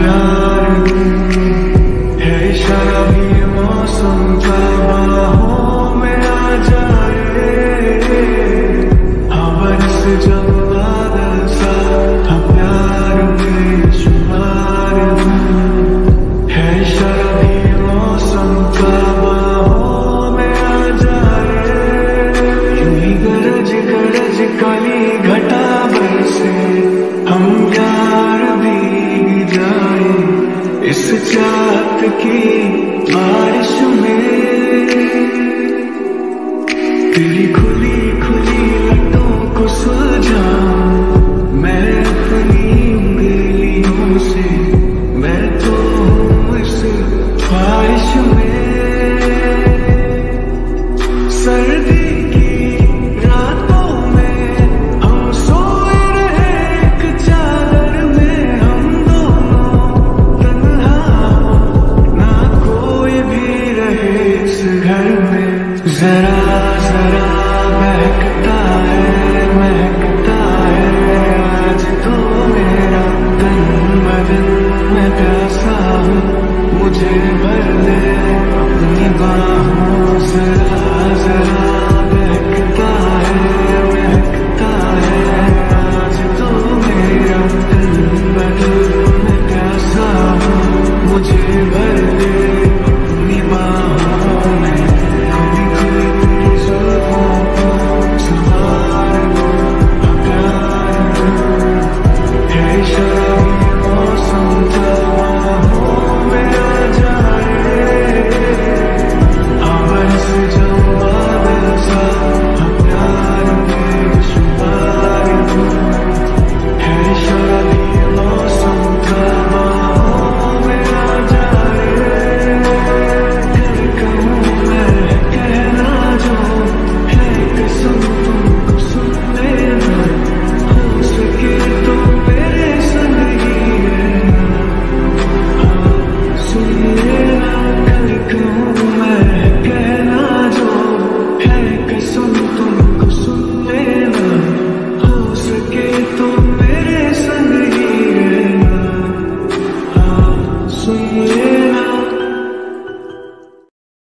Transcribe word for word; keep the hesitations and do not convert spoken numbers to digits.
प्यार है इशारा भी मौसम का, बाहों में आ जाए हाँ बरस जब बादल सा। हाँ प्यार बेशुमार है इशारा भी मौसम का, बाहों में आ जाए यूं ही गरज गरज काली घटा बरसे, हम यार भीग जाए इस चाहत की बारिश में। तेरी खुली खुली लटों को सुलझाऊं मैं अपनी उंगलियों से, मैं तो हूँ इस ख्वाहिश में। सर्दी की रातों में हम सोए रहे एक चादर में, हम दोनों तन्हा ना कोई भी रहे इस घर में। जरा जरा महकता है महकता है आज तो मेरा तन बदन, मैं प्यासा हूँ मुझे भर ले अपनी बाहों। जरा जरा महकता है महकता है आज तो मेरा तन बदन, मैं प्यासा हूँ मुझे भर ले अपनी बाहों में। खुली खुली तेरी जुल्फों को संवार लो, प्यार है इशारा भी मौसम का, बाहों में आ जाए हाँ बरस जब बादल सा। हाँ प्यार बेशुमार है इशारा भी मौसम का, बाहों में आ जाए। दिल कहूँ मैं कहना जो है कसम तुमको सुन लेना, हो सके तो मेरे संग ही रहना। हाँ सुन लेना कल कहूँ मैं कहना जो है कसम तुमको सुन लेना, हो सके तो मेरे संग ही रहना। हाँ सुन